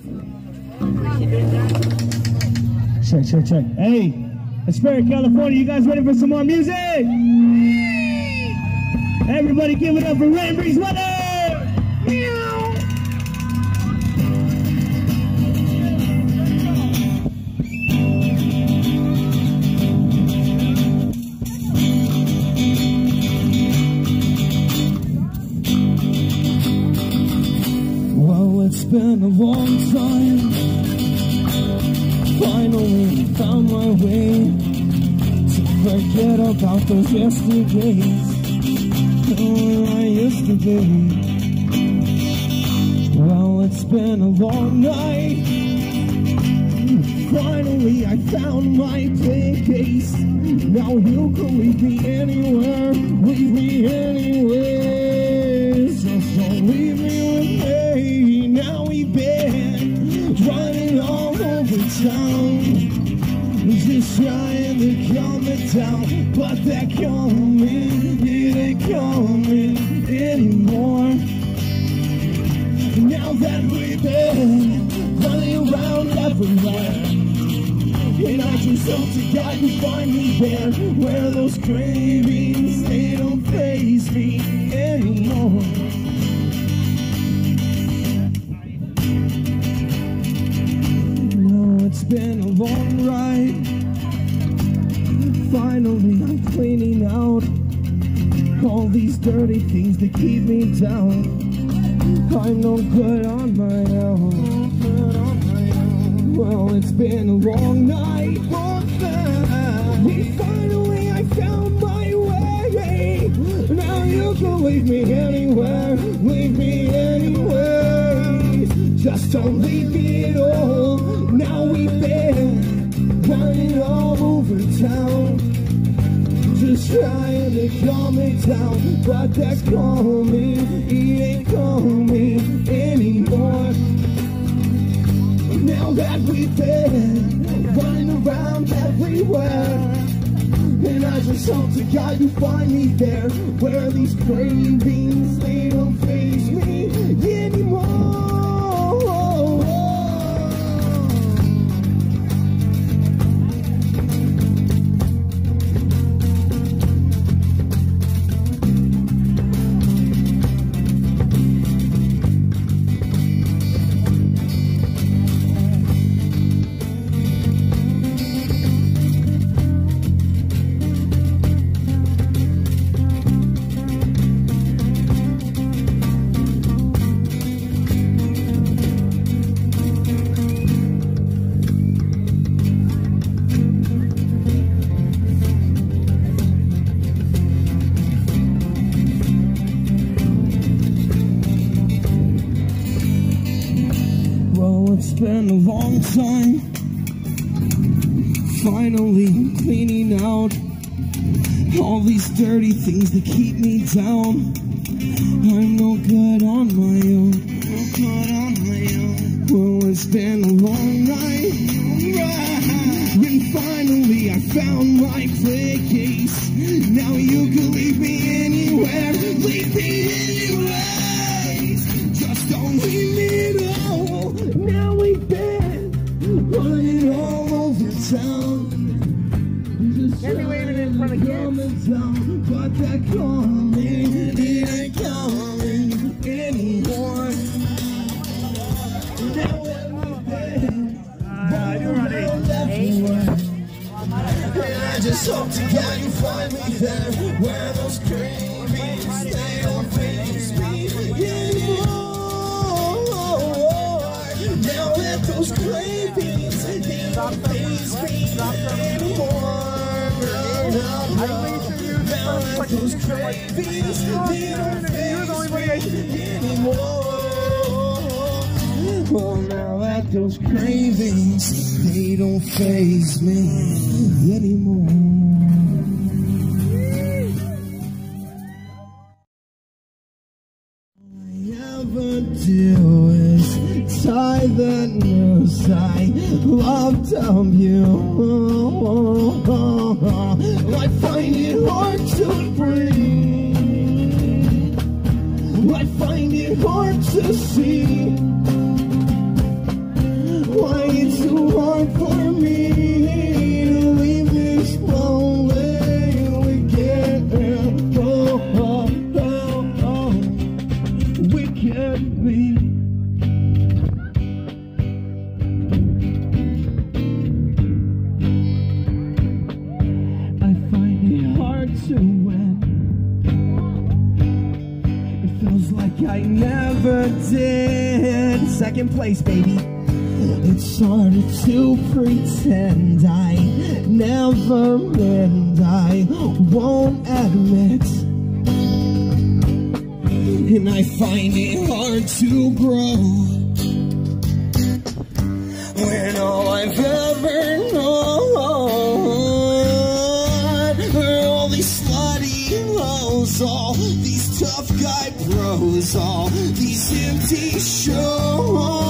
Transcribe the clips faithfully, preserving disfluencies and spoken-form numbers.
Check, check, check. Hey, Aspera, California, you guys ready for some more music? Everybody give it up for Rain Breeze Weather! Meow! Well, it's been a long time. Finally found my way to forget about those yesterdays where I used to be. Well, it's been a long night. Finally I found my place. Now you can leave me anywhere, leave me anywhere. So don't leave me with me. Now we've been running all over town, just trying to calm it down, but that calming, it ain't coming anymore. Now that we've been running around everywhere, and I just hope to God you find me there, where those cravings, they don't faze me anymore. It's been a long ride. Finally I'm cleaning out all these dirty things that keep me down. I'm no good on my own. Well, it's been a long night, long night. Finally I found my way. Now you can leave me anywhere, leave me anywhere. Just don't leave me at all. Now we've been running all over town, just trying to calm it down, but that calming, it ain't coming anymore. Now that we've been running around everywhere, and I just hope to God you find me there, where these cravings, they don't faze me anymore. It's been a long time. Finally I'm cleaning out all these dirty things that keep me down. I'm no good on my own, no good on my own. Well, it's been a long night, and finally I found my place. Now you can leave me anywhere, leave me anywhere. Just don't leave me at all. Now we've been running all over town, just trying to calm it down, but that calming, it ain't coming anymore. Now that we've been running all everywhere, and I just hope to God you find me there, where those cravings, they don't faze me anymore. Now that those cravings, they don't faze me anymore. Now that those cravings, they don't faze me anymore. Well, now that those cravings, they don't faze me anymore. Do is tie the noose I loved of you. I find it hard to breathe. I find it hard to see second place, baby. It's harder to pretend I never meant I won't admit. And I find it hard to grow when all I've ever known are all these slutty hoes, all these tough guy bros, all these empty shows.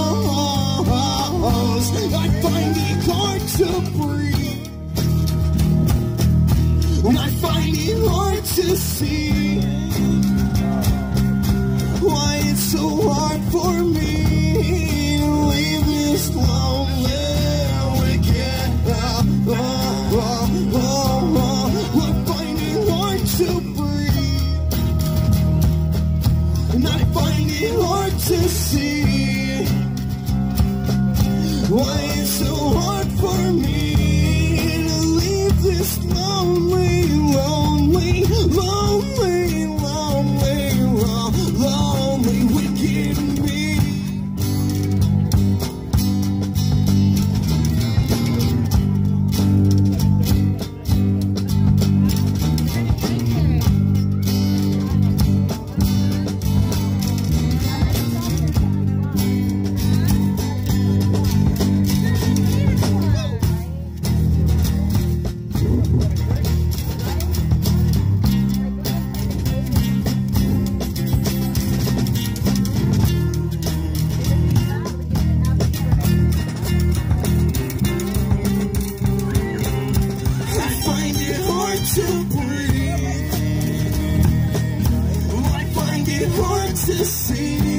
I find it hard to breathe, and I find it hard to see why it's so hard for me to leave this lonely wicked. Oh, oh, oh, oh, oh. I find it hard to breathe, and I find it hard to see why it's so hard for me to leave this lonely, lonely, lonely, lonely, lonely, wicked me. To see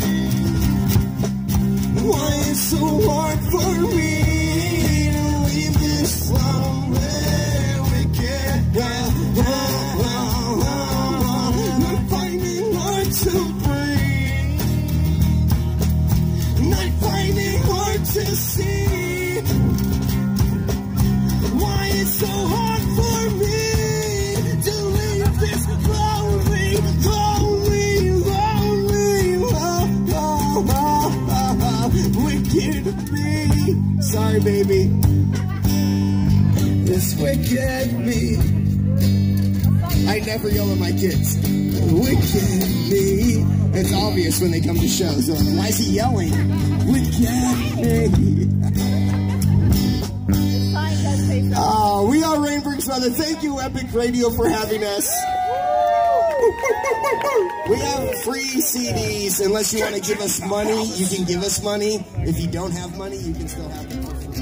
why it's so hard for me to leave this lonely wicked. I find it hard to breathe, and I find it hard to see why it's so hard for me to leave this lonely, lonely, wicked me. Sorry, baby. This wicked me. I never yell at my kids. Wicked me. It's obvious when they come to shows. So why is he yelling? Wicked me. Oh, we are Rainbrings Brother. Thank you, Epic Radio, for having us. We have free C Ds. Unless you want to give us money, you can give us money. If you don't have money, you can still have them for free.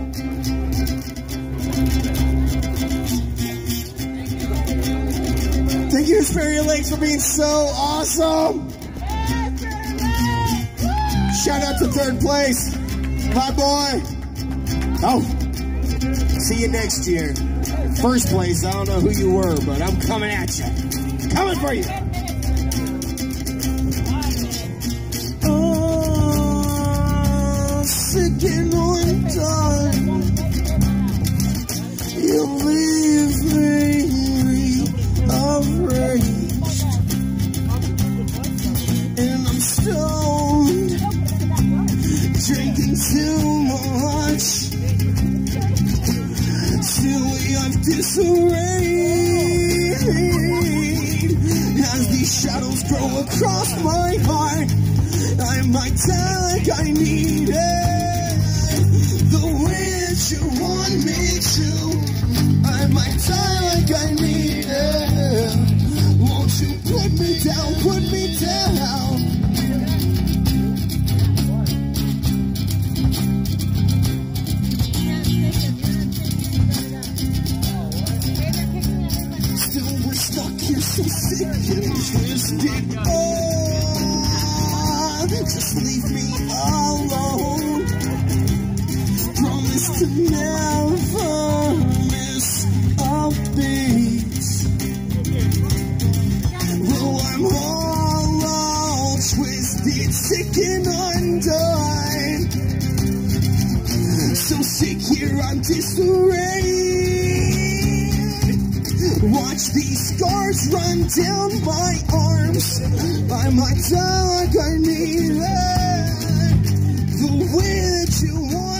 Thank you, Hesperia Lakes, for being so awesome. Shout out to third place. Hi, boy. Oh, see you next year. First place, I don't know who you were, but I'm coming at you. Coming for you. Oh, sick and undone. You leave me rearranged, and I'm stoned, drinking too much. Silly, I've disarrayed. As these shadows grow across my heart, I might tell like I need it. The wind you want me to, I might tell like I need it. Won't you put me down, put me down? Still we're stuck here so sick and twisted. Oh, just leave me alone. Promise to never miss a beat. Well, I'm all twisted, sick and undone. So sick here, I'm disarrayed. Watch these scars run down my arms. I might die like I need it.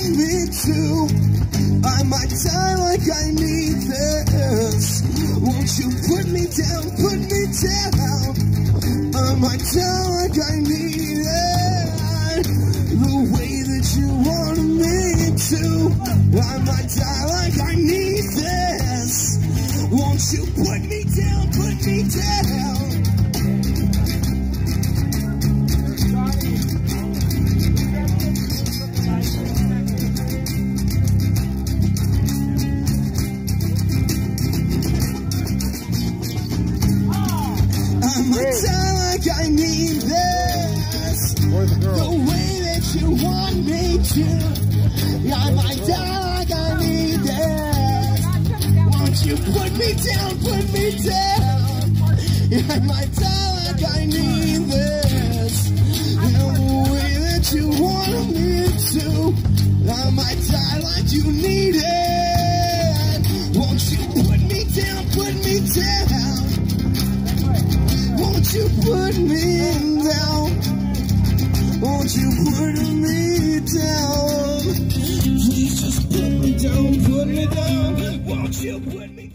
me to. I might die like I need this. Won't you put me down, put me down? I might die like I need it. The way that you want me to. I might die like I need this. Won't you put me down, put me down? I might die like I need this. The way that you want me to. I might die like I need this. Won't you put me down, put me down? I might die like I need this. And the way that you want me to. I might die like you need it. Won't you put me down, put me down? Won't you put me down? Won't you put me down? Please just put me down, put me down. Won't you put me